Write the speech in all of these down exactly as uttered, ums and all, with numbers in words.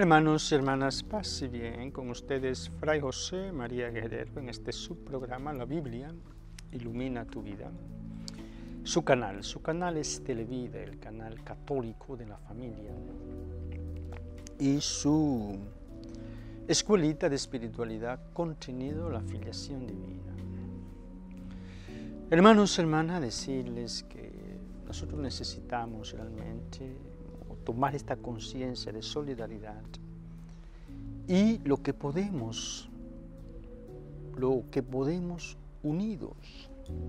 Hermanos y hermanas, paz y bien, con ustedes Fray José María Guerrero en este subprograma La Biblia Ilumina tu Vida. Su canal, su canal es Televida, el canal católico de la familia, y su escuelita de espiritualidad, contenido la filiación divina. Hermanos y hermanas, decirles que nosotros necesitamos realmente tomar esta conciencia de solidaridad y lo que podemos, lo que podemos unidos,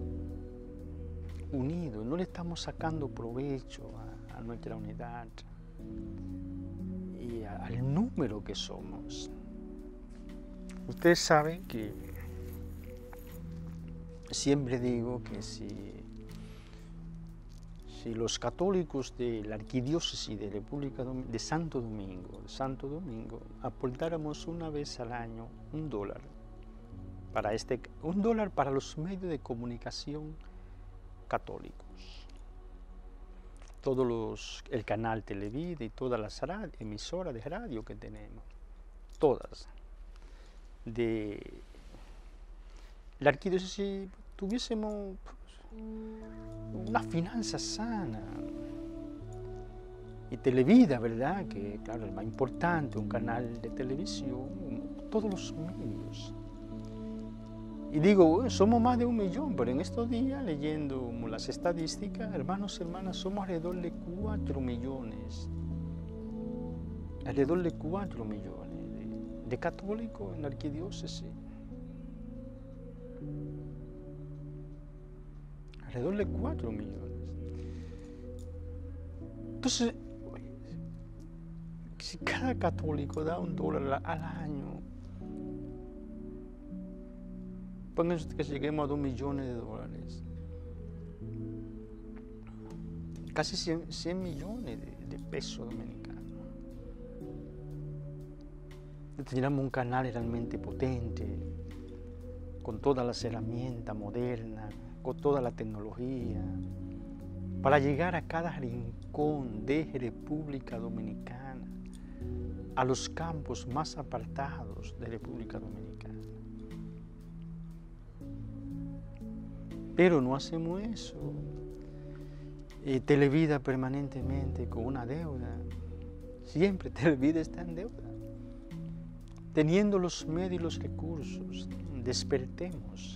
unidos, no le estamos sacando provecho a, a nuestra unidad y a, al número que somos. Ustedes saben que siempre digo que si Si los católicos de la Arquidiócesis de República de Santo Domingo, de Santo Domingo, aportáramos una vez al año un dólar para este, un dólar para los medios de comunicación católicos, todos los, el canal Televida y todas las radio, emisoras de radio que tenemos, todas de la Arquidiócesis, tuviésemos una finanza sana. Y Televida, ¿verdad? Que claro, es más importante, un canal de televisión, todos los medios. Y digo, bueno, somos más de un millón, pero en estos días, leyendo las estadísticas, hermanos y hermanas, somos alrededor de cuatro millones. Alrededor de cuatro millones de, de católicos en la Arquidiócesis. Alrededor de cuatro millones. Entonces, si cada católico da un dólar al año, pónganse que lleguemos a dos millones de dólares. Casi cien millones de, de pesos dominicanos. Tendríamos un canal realmente potente, con todas las herramientas modernas, con toda la tecnología, para llegar a cada rincón de República Dominicana, a los campos más apartados de República Dominicana. Pero no hacemos eso. Eh, Televida permanentemente con una deuda. Siempre Televida está en deuda. Teniendo los medios y los recursos, despertemos.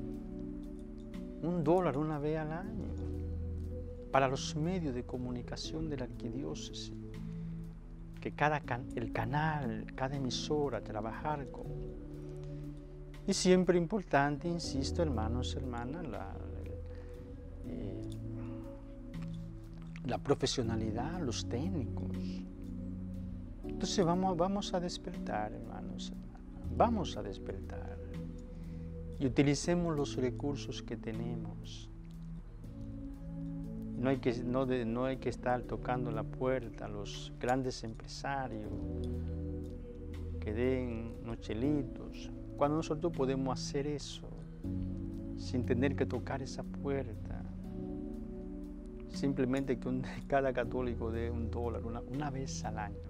Un dólar una vez al año para los medios de comunicación de la Arquidiócesis, que cada can el canal, cada emisora, trabajar con. Y siempre importante, insisto, hermanos, hermanas, la, eh, la profesionalidad, los técnicos. Entonces vamos, vamos a despertar, hermanos, hermanas, vamos a despertar. Y utilicemos los recursos que tenemos. No hay que, no de, no hay que estar tocando la puerta a los grandes empresarios que den unos chelitos, cuando nosotros podemos hacer eso sin tener que tocar esa puerta. Simplemente que un, cada católico dé un dólar una, una vez al año.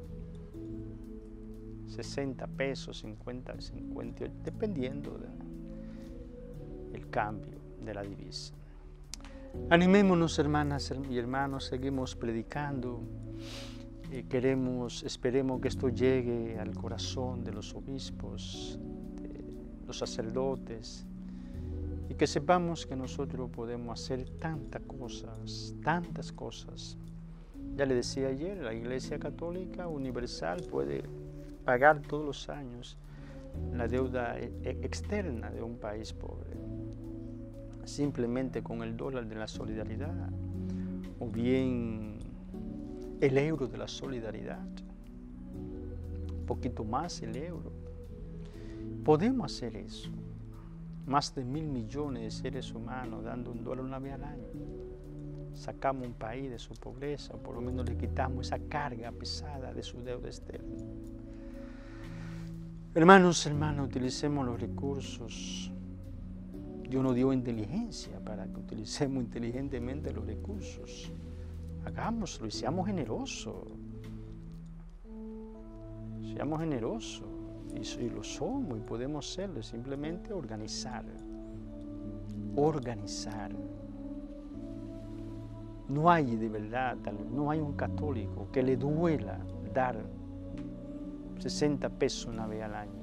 sesenta pesos, cincuenta, cincuenta, dependiendo de el cambio de la divisa. Animémonos, hermanas y hermanos, seguimos predicando. Eh, queremos, esperemos que esto llegue al corazón de los obispos, de los sacerdotes, y que sepamos que nosotros podemos hacer tantas cosas, tantas cosas. Ya le decía ayer, la Iglesia Católica Universal puede pagar todos los años la deuda externa de un país pobre, simplemente con el dólar de la solidaridad, o bien el euro de la solidaridad, un poquito más el euro. Podemos hacer eso. Más de mil millones de seres humanos dando un dólar una vez al año. Sacamos un país de su pobreza, o por lo menos le quitamos esa carga pesada de su deuda externa. Hermanos, hermanos, utilicemos los recursos. Dios nos dio inteligencia para que utilicemos inteligentemente los recursos. Hagámoslo y seamos generosos. seamos generosos, y, y lo somos, y podemos serlo, simplemente organizar, organizar. No hay de verdad, no hay un católico que le duela dar sesenta pesos una vez al año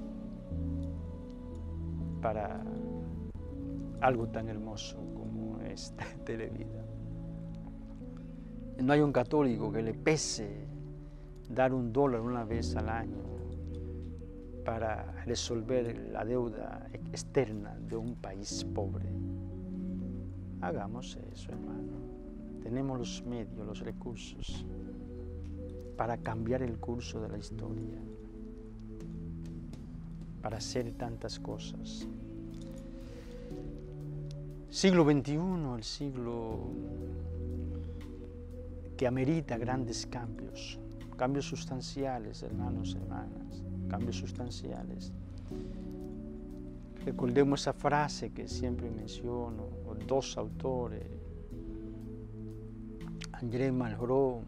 para algo tan hermoso como es Televida. No hay un católico que le pese dar un dólar una vez al año para resolver la deuda externa de un país pobre. Hagamos eso, hermano. Tenemos los medios, los recursos para cambiar el curso de la historia, para hacer tantas cosas. Siglo veintiuno, el siglo que amerita grandes cambios, cambios sustanciales, hermanos, hermanas, cambios sustanciales. Recordemos esa frase que siempre menciono, dos autores, André Malraux,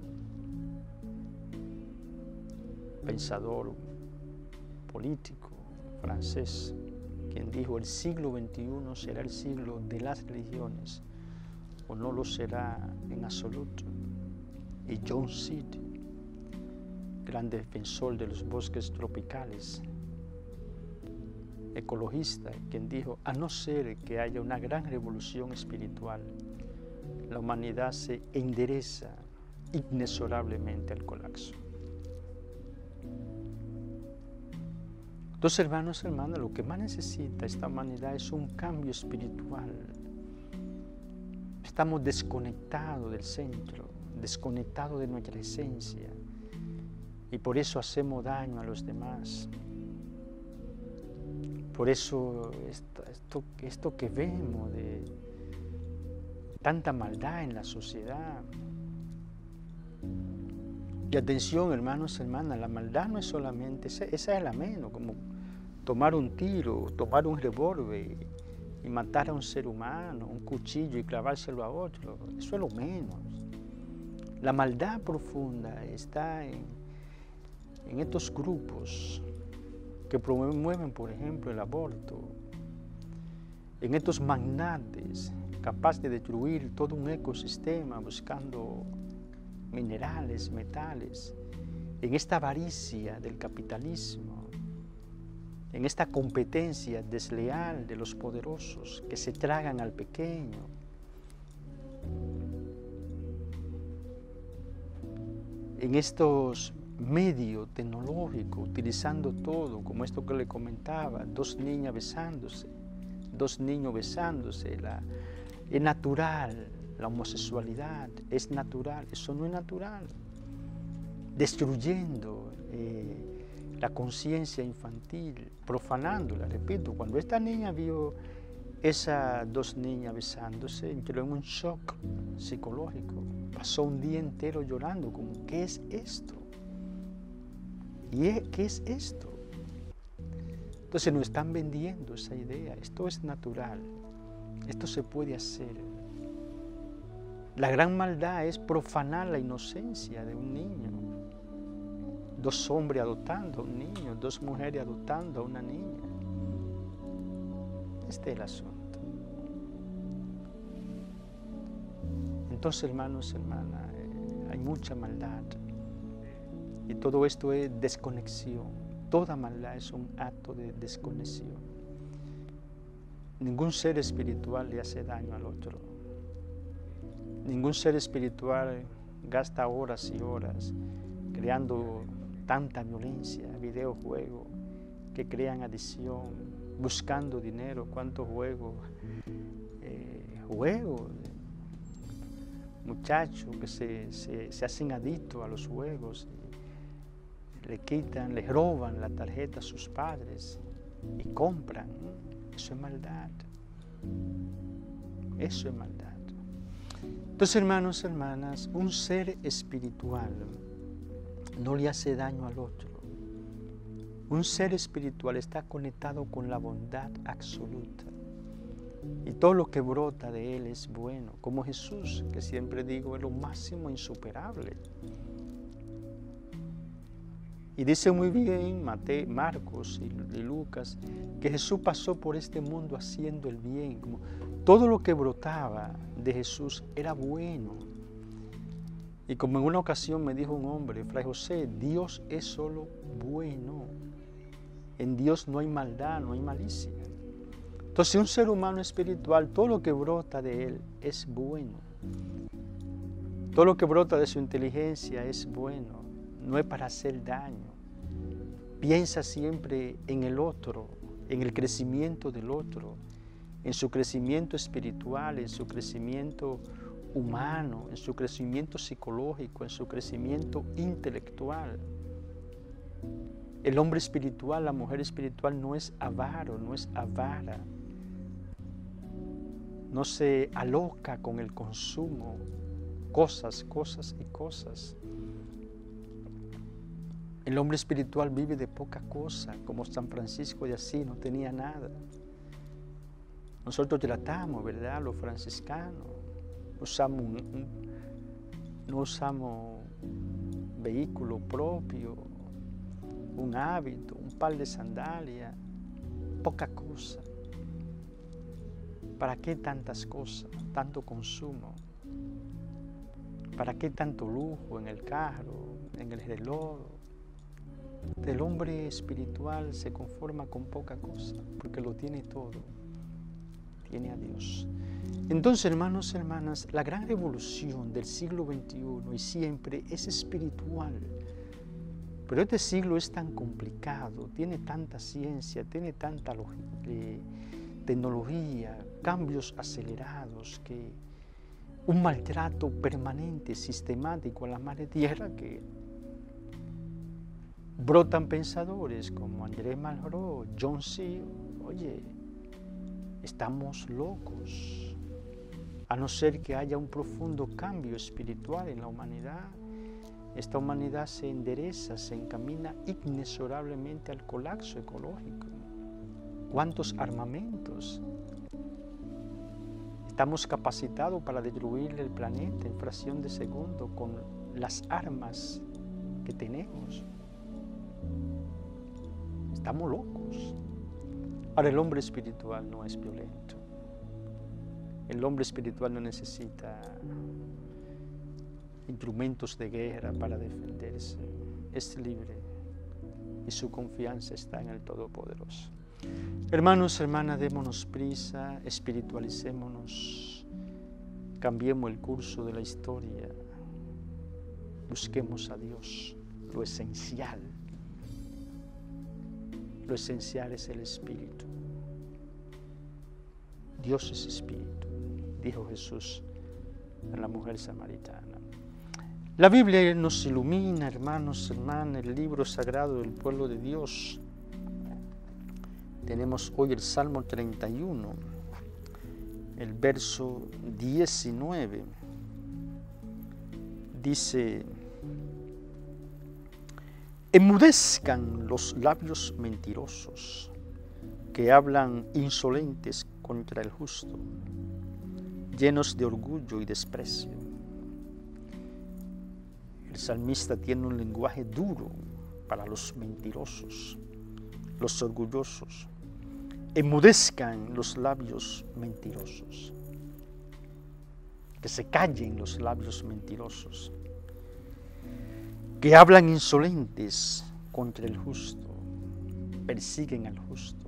pensador político francés, quien dijo: el siglo veintiuno será el siglo de las religiones o no lo será en absoluto. Y John Seed, gran defensor de los bosques tropicales, ecologista, quien dijo: a no ser que haya una gran revolución espiritual, la humanidad se endereza inexorablemente al colapso. Entonces, hermanos, hermanas, lo que más necesita esta humanidad es un cambio espiritual. Estamos desconectados del centro, desconectados de nuestra esencia, y por eso hacemos daño a los demás. Por eso esto, esto, esto que vemos de tanta maldad en la sociedad. Y atención, hermanos, hermanas, la maldad no es solamente, esa, esa es la menos, como tomar un tiro, tomar un revólver y matar a un ser humano, un cuchillo y clavárselo a otro. Eso es lo menos. La maldad profunda está en, en estos grupos que promueven, por ejemplo, el aborto, en estos magnates capaces de destruir todo un ecosistema buscando minerales, metales, en esta avaricia del capitalismo, en esta competencia desleal de los poderosos que se tragan al pequeño. En estos medios tecnológicos, utilizando todo, como esto que le comentaba, dos niñas besándose, dos niños besándose, la, es natural, la homosexualidad es natural, eso no es natural, destruyendo eh, la conciencia infantil, profanándola. Repito, cuando esta niña vio esas dos niñas besándose, entró en un shock psicológico, pasó un día entero llorando, como, ¿qué es esto? ¿Y es, qué es esto? Entonces nos están vendiendo esa idea, esto es natural, esto se puede hacer. La gran maldad es profanar la inocencia de un niño. Dos hombres adoptando a un niño, dos mujeres adoptando a una niña. Este es el asunto. Entonces, hermanos, hermanas, eh, hay mucha maldad. Y todo esto es desconexión. Toda maldad es un acto de desconexión. Ningún ser espiritual le hace daño al otro. Ningún ser espiritual gasta horas y horas creando tanta violencia, videojuegos que crean adicción, buscando dinero. ¿Cuántos juegos? Eh, juegos. Muchachos que se, se, se hacen adictos a los juegos. Le quitan, les roban la tarjeta a sus padres y compran. Eso es maldad. Eso es maldad. Entonces, hermanos, hermanas, un ser espiritual no le hace daño al otro. Un ser espiritual está conectado con la bondad absoluta. Y todo lo que brota de él es bueno, como Jesús, que siempre digo es lo máximo insuperable. Y dice muy bien Mateo, Marcos y, y Lucas que Jesús pasó por este mundo haciendo el bien. Como todo lo que brotaba de Jesús era bueno. Y como en una ocasión me dijo un hombre, Fray José, Dios es solo bueno. En Dios no hay maldad, no hay malicia. Entonces un ser humano espiritual, todo lo que brota de él es bueno. Todo lo que brota de su inteligencia es bueno, no es para hacer daño. Piensa siempre en el otro, en el crecimiento del otro, en su crecimiento espiritual, en su crecimiento humano, en su crecimiento psicológico, en su crecimiento intelectual. El hombre espiritual, la mujer espiritual no es avaro, no es avara. No se aloca con el consumo, cosas, cosas y cosas. El hombre espiritual vive de poca cosa, como San Francisco de Asís no tenía nada. Nosotros tratamos, ¿verdad?, los franciscanos. Usamos un, un, no usamos vehículo propio, un hábito, un par de sandalias, poca cosa. ¿Para qué tantas cosas, tanto consumo? ¿Para qué tanto lujo en el carro, en el reloj? El hombre espiritual se conforma con poca cosa, porque lo tiene todo. Tiene a Dios. Entonces, hermanos y hermanas, la gran revolución del siglo veintiuno y siempre es espiritual. Pero este siglo es tan complicado, tiene tanta ciencia, tiene tanta eh, tecnología, cambios acelerados, que un maltrato permanente, sistemático a la madre tierra, que brotan pensadores como Andrés Malraux, John Seale. Oye, estamos locos, a no ser que haya un profundo cambio espiritual en la humanidad. Esta humanidad se endereza, se encamina inexorablemente al colapso ecológico. ¿Cuántos armamentos? Estamos capacitados para destruir el planeta en fracción de segundo con las armas que tenemos. Estamos locos. Ahora, el hombre espiritual no es violento. El hombre espiritual no necesita instrumentos de guerra para defenderse. Es libre y su confianza está en el Todopoderoso. Hermanos, hermanas, démonos prisa, espiritualicémonos, cambiemos el curso de la historia, busquemos a Dios, lo esencial. Lo esencial es el Espíritu. Dios es Espíritu, dijo Jesús a la mujer samaritana. La Biblia nos ilumina, hermanos, hermanas, el libro sagrado del pueblo de Dios. Tenemos hoy el Salmo treinta y uno, el verso diecinueve. Dice: enmudezcan los labios mentirosos que hablan insolentes contra el justo, llenos de orgullo y desprecio. El salmista tiene un lenguaje duro para los mentirosos, los orgullosos. Enmudezcan los labios mentirosos, que se callen los labios mentirosos, que hablan insolentes contra el justo, persiguen al justo,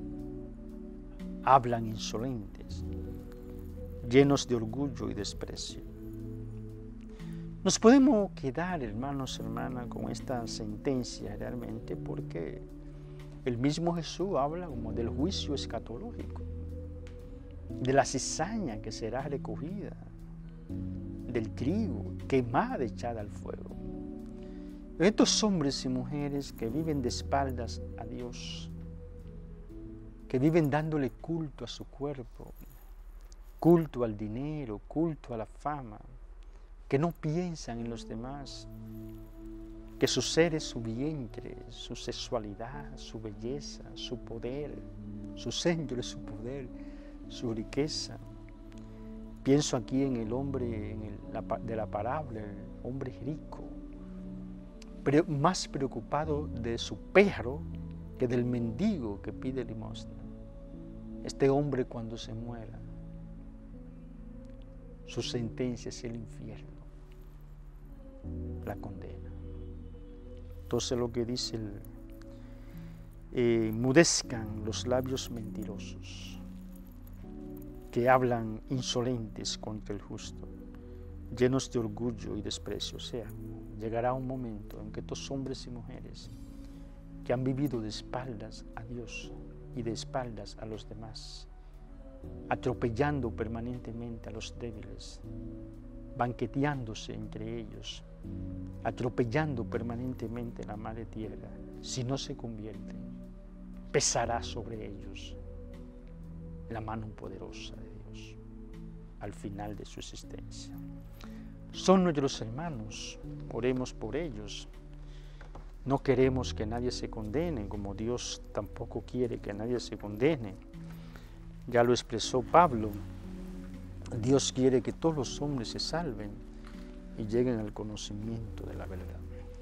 hablan insolentes, llenos de orgullo y desprecio. Nos podemos quedar, hermanos, hermanas, con esta sentencia realmente, porque el mismo Jesús habla como del juicio escatológico, de la cizaña que será recogida, del trigo quemada, echada al fuego. Estos hombres y mujeres que viven de espaldas a Dios, que viven dándole culto a su cuerpo, culto al dinero, culto a la fama, que no piensan en los demás, que su ser es su vientre, su sexualidad, su belleza, su poder, su centro es su poder, su riqueza. Pienso aquí en el hombre en el, la, de la parábola, el hombre rico, pero más preocupado de su perro que del mendigo que pide limosna. Este hombre, cuando se muera, su sentencia es el infierno, la condena. Entonces lo que dice el eh, enmudezcan los labios mentirosos que hablan insolentes contra el justo, llenos de orgullo y desprecio. O sea, llegará un momento en que estos hombres y mujeres que han vivido de espaldas a Dios y de espaldas a los demás, atropellando permanentemente a los débiles, banqueteándose entre ellos, atropellando permanentemente la madre tierra, si no se convierten, pesará sobre ellos la mano poderosa de Dios al final de su existencia. Son nuestros hermanos, oremos por ellos. No queremos que nadie se condene, como Dios tampoco quiere que nadie se condene. Ya lo expresó Pablo, Dios quiere que todos los hombres se salven y lleguen al conocimiento de la verdad.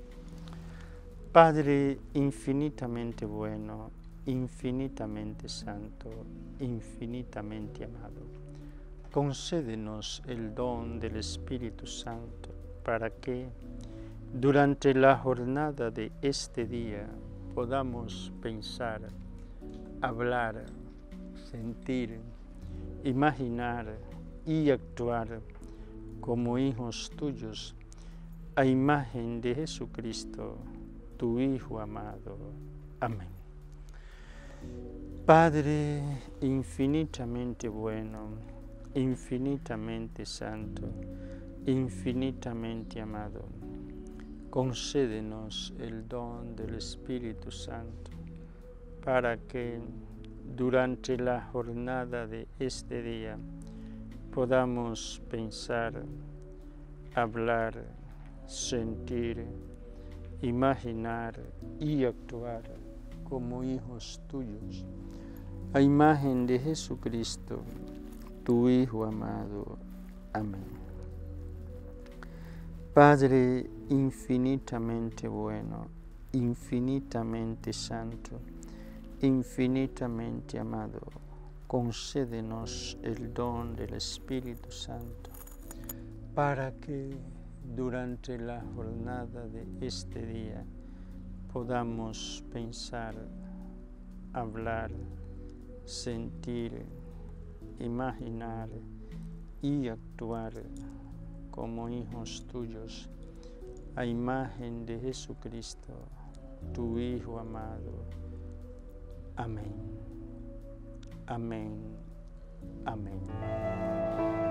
Padre infinitamente bueno, infinitamente santo, infinitamente amado, concédenos el don del Espíritu Santo para que durante la jornada de este día podamos pensar, hablar, sentir, imaginar y actuar como hijos tuyos a imagen de Jesucristo, tu Hijo amado. Amén. Padre infinitamente bueno, infinitamente santo, infinitamente amado, concédenos el don del Espíritu Santo para que durante la jornada de este día podamos pensar, hablar, sentir, imaginar y actuar como hijos tuyos, a imagen de Jesucristo, tu Hijo amado. Amén. Padre infinitamente bueno, infinitamente santo, infinitamente amado, concédenos el don del Espíritu Santo para que durante la jornada de este día podamos pensar, hablar, sentir, imaginar y actuar como hijos tuyos, a imagen de Jesucristo, tu Hijo amado. Amén. Amén. Amén.